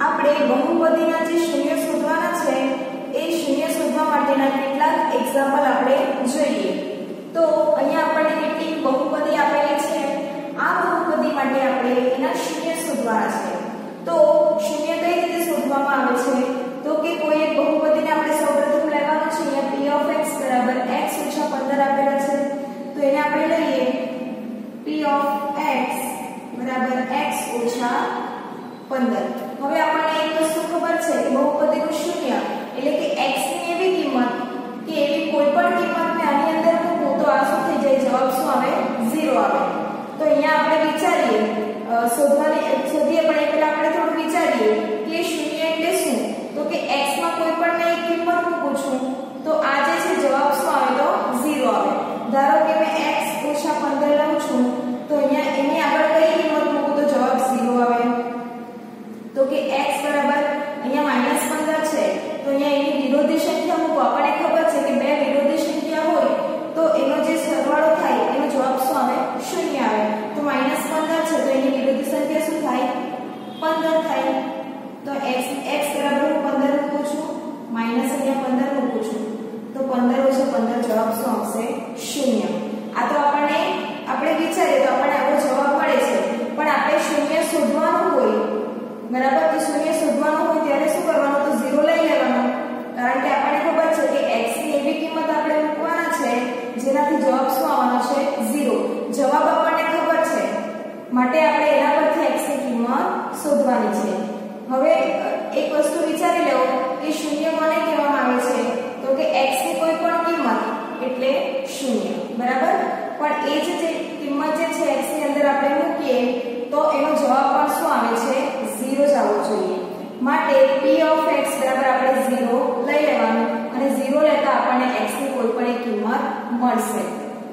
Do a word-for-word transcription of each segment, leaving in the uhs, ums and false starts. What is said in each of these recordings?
આપણે બહુપદીના જે શૂન્ય શોધવાના છે એ શૂન્ય શોધવા માટેના કેટલાક એક્ઝામ્પલ આપણે જોઈએ. તો અહીંયા આપણને કેટલીક બહુપદી આપેલી છે. આ બહુપદી માટે આપણે એના શૂન્ય શોધવાના છે. તો શૂન્ય કઈ રીતે શોધવામાં આવે છે? તો કે કોઈ એક બહુપદીને આપણે સૌપ્રથમ લેવાનું છે. અહીંયા p of x બરાબર x ઓછા પંદર આપેલા છે. તો એને આપણે લઈએ p of x બરાબર x ઓછા પંદર. હવે આપણને એક વસ્તુ ખબર છે કે બહુપદીનું શૂન્ય એટલે કે x ની એવી કિંમત કે એવી કોઈ પણ કિંમતને આની અંદર મૂકો તો આ શું થઈ જાય? જવાબ શું આવે? ઝીરો આવે. તો અહીંયા આપણે વિચારીએ શોધવાની શોધીએ પણ એ પહેલા આપણે થોડું વિચારીએ કે શૂન્ય એટલે શું? તો કે x માં કોઈ પણ મેં એક કિંમત મૂકું છું તો આ જે છે જવાબ શું આવે? તો ઝીરો આવે. ધારો કે મેં x ઓછા પંદર લઉં છું તો અહીંયા એની આગળ કઈ કિંમત મૂકું તો જવાબ ઝીરો આવે. તો કે x બરાબર અહીંયા માઈનસ પંદર છે તો અહીંયા એની વિરોધી સંખ્યા મૂકો. આપણને ખબર છે કે બે વિરોધી સંખ્યા હોય તો એનો જે સરવાળો થાય એનો જવાબ શું આવે? શૂન્ય આવે. તો માઈનસ પંદર છે તો એની વિરોધી સંખ્યા શું થાય? પંદર થાય. તો x x બરાબર હું પંદર મૂકું છું, માઈનસ અહીંયા પંદર મૂકું છું તો પંદર ઓછા પંદર જવાબ શું આવશે? શૂન્ય. આ તો આપણને આપણે વિચારીએ તો આપણને આવો જવાબ મળે છે. પણ આપણે શૂન્ય શોધવાનું હોય બરાબર, તો શૂન્ય શોધવાનું હોય ત્યારે શું કરવાનું? તો ઝીરો લઈ લેવાનો. કારણ કે આપણને ખબર છે કે x ની એવી કિંમત આપણે મૂકવાના છે જેનાથી જવાબ શું આવવાનો છે? ઝીરો. જવાબ આપણને ખબર છે માટે આપણે એના પરથી x ની કિંમત શોધવાની છે. હવે એક વસ્તુ વિચારી લેવો કે શૂન્ય કોને કહેવામાં આવે છે? તો કે x ની કોઈ પણ કિંમત એટલે શૂન્ય બરાબર. પણ એ જ જે કિંમત જે છે x ની અંદર આપણે મૂકીએ તો એનો જવાબ પણ શું આવે છે? ઝીરો જ આવવો જોઈએ. માટે p of x બરાબર આપણે ઝીરો લઈ લેવાનું અને ઝીરો લેતા આપણને x ની કોઈ પણ એક કિંમત મળશે.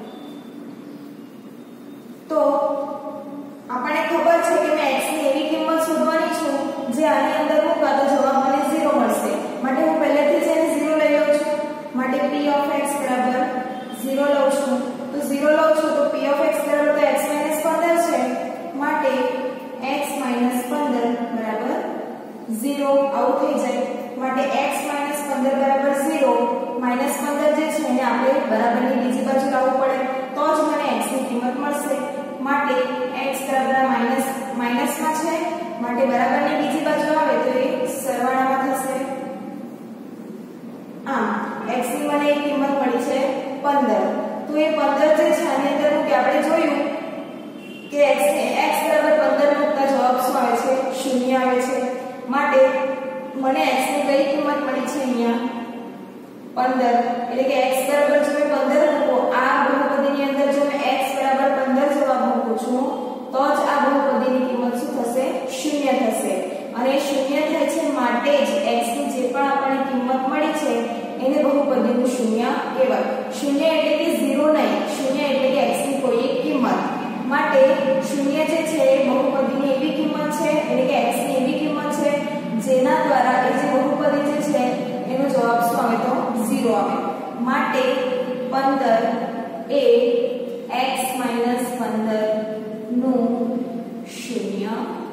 તો આપણને ખબર છે કે મેં x ની એવી કિંમત શોધવાની છું જે આની અંદર મૂકવા તો જવાબ મને ઝીરો મળશે. માટે હું પહેલેથી જ એને ઝીરો લઈ લઉં છું. માટે p of x બરાબર ઝીરો લઉં છું. તો ઝીરો લઉં છું તો p of x બરાબર તો x minus પંદર છે. માટે x minus પંદર બરાબર ઝીરો આવું થઈ જાય. માટે x minus પંદર બરાબર ઝીરો. માઈનસ પંદર જે છે એને આપણે બરાબરની બીજી બાજુ લાવવું પડે તો જ મને x ની કિંમત મળશે. માટે x બરાબર માઈનસ માઈનસમાં છે માટે બરાબરની બીજી બાજુ આવે તો એ સરવાળામાં થશે. આમ x ની મને એક કિંમત મળી છે પંદર. તો એ પંદર જે છે આની અંદર મૂકી આપણે જોયું કે x x બરાબર પંદર મૂકતા જવાબ શું આવે છે? શૂન્ય આવે છે. માટે મને x ની કઈ કિંમત મળી છે? અહીંયા પંદર. એટલે કે x બરાબર જો મેં પંદર મૂકો આ બહુપદીની અંદર જો મેં x બરાબર પંદર જવાબ મૂકું છું તો જ આ બહુપદીની કિંમત શું થશે? શૂન્ય થશે. અને શૂન્ય થાય છે માટે જ x ની જે પણ આપણને કિંમત મળી છે એને બહુપદીનું શૂન્ય કહેવાય. શૂન્ય એટલે કે ઝીરો નહીં, શૂન્ય એટલે કે x ની કોઈ એક કિંમત. માટે શૂન્ય જે છે એ બહુપદીની એવી કિંમત છે એટલે કે x ની એવી કિંમત છે જેના દ્વારા એ જે બહુપદી જે છે એનો જવાબ શું આવે? તો ઝીરો આવે. માટે પંદર એ x minus પંદર નું શૂન્ય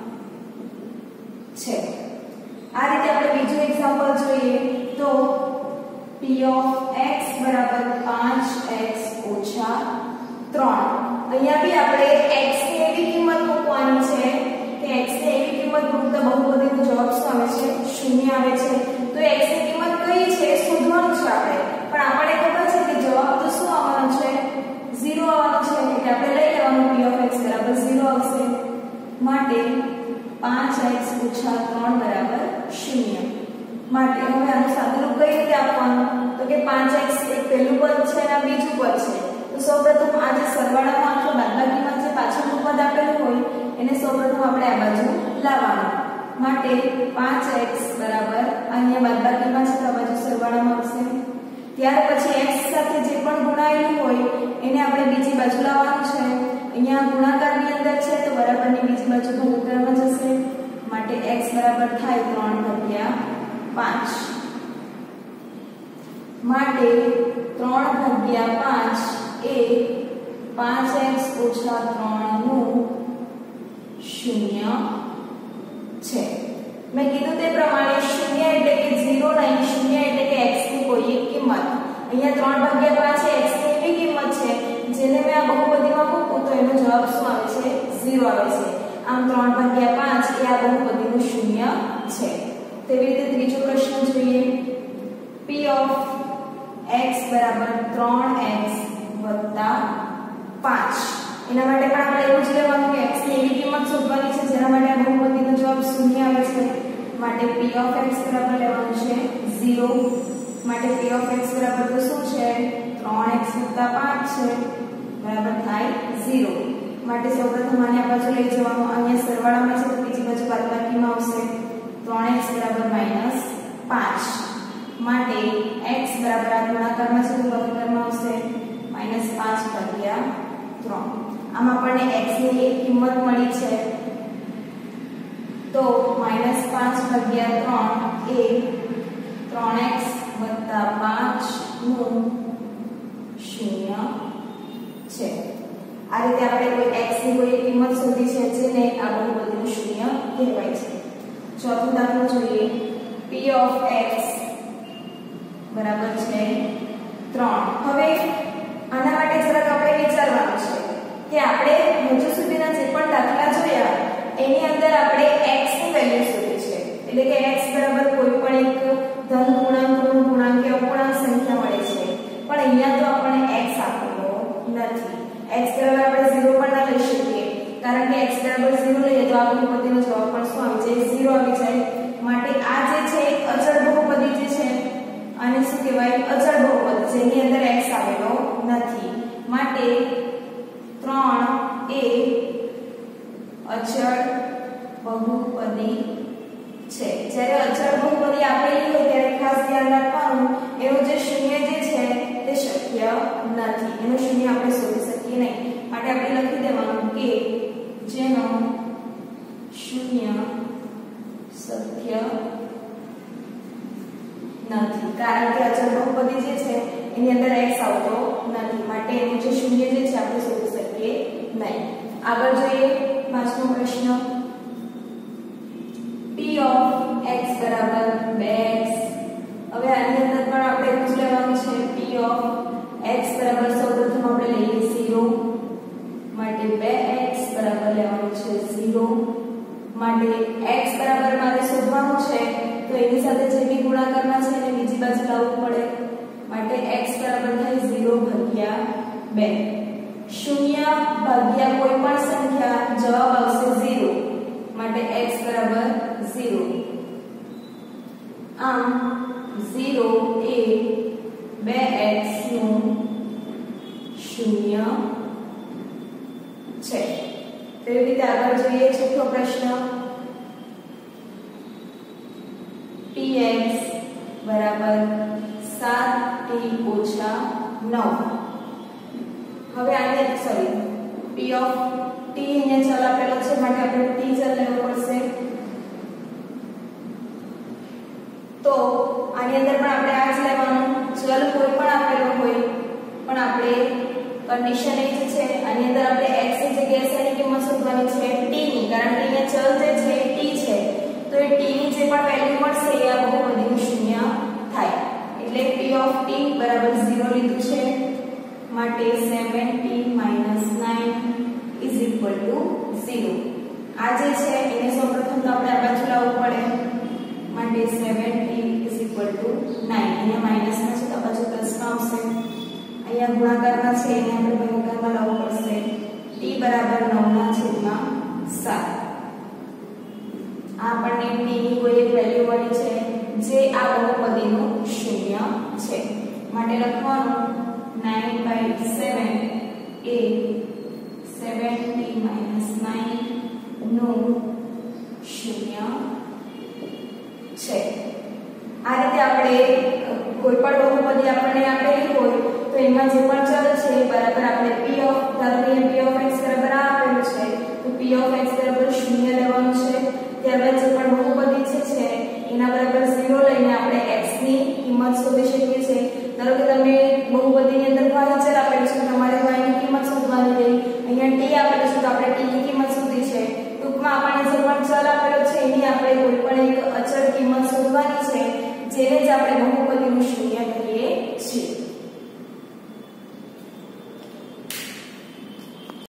છે. આ રીતે આપણે બીજું એક્ઝામ્પલ જોઈએ તો p of x બરાબર પાંચ x ઓછા ત્રણ. અહીંયા બી આપણે x ની એવી કિંમત મૂકવાની છે કે x ની એવી કિંમત મૂકતા બહુપદીનો જવાબ શું આવે છે? શૂન્ય આવે છે. તો x ની કિંમત કઈ છે શોધવાનું છે આપણે. પણ આપણને ખબર છે કે જવાબ તો શું આવવાનો છે? ઝીરો આવવાનો છે. એટલે આપણે લઈ લેવાનું p of x બરાબર ઝીરો આવશે. માટે પાંચ x ઓછા ત્રણ બરાબર શૂન્ય. માટે હવે આનું સાદુરૂપ કઈ રીતે આપવાનું? તો કે પાંચ x એક પહેલું પદ છે અને બીજું પદ છે. તો સૌપ્રથમ આ જે સરવાળામાં અથવા બાદબાકીમાં જે પાછળનું પદ આપેલું હોય એને સૌપ્રથમ આપણે આ બાજુ લાવવાનું. માટે પાંચ x બરાબર અહીંયા બાદબાકીમાં છે તો આ બાજુ સરવાળામાં આવશે. ત્યાર પછી x સાથે જે પણ ગુણાયેલું હોય એને આપણે બીજી બાજુ લાવવાનું છે. અહીંયા ગુણાકારની અંદર છે તો બરાબરની બીજી બાજુ ભાગાકારમાં જશે. માટે x બરાબર થાય ત્રણ ભાગ્યા પાંચ. માટે ત્રણ ભાગ્યા પાંચ એ પાંચ x ઓછા ત્રણ નું શૂન્ય છે. મેં કીધું તે પ્રમાણે શૂન્ય એટલે કે ઝીરો નહીં, શૂન્ય એટલે કે x ની કોઈ એક કિંમત. અહીંયા ત્રણ ભાગ્યા પાંચ એ x ની એવી કિંમત છે જેને મેં આ બહુપદીમાં મૂકું તો એનો જવાબ શું આવે છે? ઝીરો આવે છે. આમ ત્રણ ભાગ્યા પાંચ એ આ બહુપદીનું શૂન્ય છે. તેવી રીતે ત્રીજો પ્રશ્ન જોઈએ. p of x બરાબર ત્રણ એક્સ વત્તા પાંચ. એના માટે પણ આપણે એવું જ લેવાનું કે x ની એવી કિંમત શોધવાની છે જેના માટે આ બહુપદીનો જવાબ શૂન્ય આવે છે. માટે p of x બરાબર લેવાનું છે ઝીરો. માટે p of x બરાબર તો શું છે? ત્રણ એક્સ વત્તા પાંચ છે બરાબર થાય ઝીરો. માટે સૌપ્રથમ આને આ બાજુ લઈ જવાનું. અહીંયા સરવાળામાં છે તો બીજી બાજુ બાદબાકીમાં આવશે. ત્રણ એક્સ બરાબર માઈનસ પાંચ. માટે x બરાબર આ ગુણાકારમાં છે તો ભાગાકારમાં આવશે માઈનસ પાંચ ભાગ્યા ત્રણ. આમ આપણને x ની એક કિંમત મળી છે તો માઈનસ પાંચ ભાગ્યા ત્રણ એ ત્રણ એક્સ વત્તા પાંચ નું શૂન્ય છે. આ રીતે આપણે કોઈ x ની કોઈ કિંમત શોધી છે જેને આ બહુપદીનું શૂન્ય કહેવાય છે. ચોથો દાખલો જોઈએ. p of x બરાબર છે ત્રણ. હવે આના માટે જરાક આપણે વિચારવાનું છે કે આપણે હજુ સુધીના જે પણ દાખલા જોયા એની અંદર આપણે x ની વેલ્યુ શોધી છે. એટલે કે x બરાબર કોઈ પણ એક ધન પૂર્ણાંક, ઋણ પૂર્ણાંક કે અપૂર્ણાંક સંખ્યા મળે છે. પણ અહીંયા તો આપણને x આપેલો નથી. x બરાબર આપણે ઝીરો પણ ના લઈ શકીએ કારણ કે x બરાબર ઝીરો લઈએ તો આ બહુપદીનો જવાબ પણ શું આવી જાય? ઝીરો આવી જાય. માટે આ જે છે એક અચળ બહુપદી જે છે આને શું કહેવાય? અચળ બહુપદી જેની અંદર x આવેલો નથી. માટે ત્રણ એ અચળ બહુપદી છે. જ્યારે અચળ બહુપદી આપેલી હોય ત્યારે ખાસ ધ્યાન રાખવાનું એનું જે શૂન્ય જે છે તે શક્ય નથી. એનું શૂન્ય આપણે શોધી શકીએ નહીં. માટે આપણે લખી દેવાનું કે જેનો શૂન્ય શક્ય નથી. કારણ કે અચળ બહુપદી જે છે એની અંદર x આવતો નથી. માટે એનું જે શૂન્ય જે છે આપણે શોધી શકીએ નહીં. આગળ જોઈએ પાંચમો પ્રશ્ન. p of x બરાબર બે એક્સ. હવે આની અંદર પણ આપણે એવું જ લેવાનું છે. p of x બરાબર સૌપ્રથમ આપણે લઈએ ઝીરો. માટે બે એક્સ બરાબર લેવાનું છે ઝીરો. માટે x બરાબર મારે શોધવાનું છે તો એની સાથે જે બી ગુણાકારમાં છે એને બીજી બાજુ લાવવું પડે. માટે x બરાબર થાય ઝીરો ભાગ્યા બે. શૂન્ય ભાગ્યા કોઈ પણ સંખ્યા જવાબ આવશે ઝીરો. માટે x બરાબર ઝીરો. આમ ઝીરો એ બે એક્સ નું શૂન્ય છે. તેવી રીતે આગળ જોઈએ છઠ્ઠો પ્રશ્ન. px બરાબર સાત t ઓછા નવ. હવે આને સોરી p of t અહીંયા ચલ આપેલો છે માટે આપણે t ચલ લેવો પડશે. તો આની અંદર પણ આપણે આ જ લેવાનું. ચલ કોઈ પણ આપેલો હોય પણ આપણે કન્ડિશન એ જ છે આની અંદર આપણે x ની જગ્યાએ શેની કિંમત શોધવાની છે? t ની. કારણ કે અહીંયા ચલ જે છે t છે તો એ t ની જે પણ વેલ્યુ મળશે એ આ બહુપદીનું શૂન્ય થાય. એટલે p of t બરાબર ઝીરો લીધું છે. માટે seven T minus nine is equal to zero. આ જે છે એને સૌપ્રથમ તો આપણે આ બાજુ લાવવું પડે. માટે seven T is equal to nine. અહીંયા માઈનસમાં છે તો આ બાજુ પ્લસમાં આવશે. અહીંયા ગુણાકારમાં છે એને આપણે ભાગાકારમાં લાવવું પડશે. t બરાબર નવ ના છેદમાં સાત. આ આપણને t ની કોઈ એક વેલ્યુ મળી છે જે આ બહુપદીનું શૂન્ય છે. માટે લખવાનું નાઇન બાય સેવન એ સેવન ટી માઈનસ નાઇન નું શૂન્ય છે. આ રીતે આપણે કોઈ પણ બહુપદી આપણને આપેલી હોય તો એમાં જે પણ ચલ છે બરાબર આપણે p of ધારો કે p of x બરાબર આ આપેલું છે તો p of x બરાબર શૂન્ય લેવાનું છે. ત્યારબાદ જે પણ બહુપદી છે એના બરાબર ઝીરો લઈને આપણે x ની કિંમત શોધી શકીએ છીએ. ધારો કે તમે બહુપદીની અંદર y ચલ આપેલું છે તમારે y ની કિંમત શોધવાની રહી. અહીંયા t આપેલું છે તો આપણે t ની કિંમત શોધી છે. ટૂંકમાં આપણને જે પણ ચલ આપેલો છે એની આપણે આપણે કોઈ પણ એક અચળ કિંમત શોધવાની છે જેને જ આપણે બહુપદીનું શૂન્ય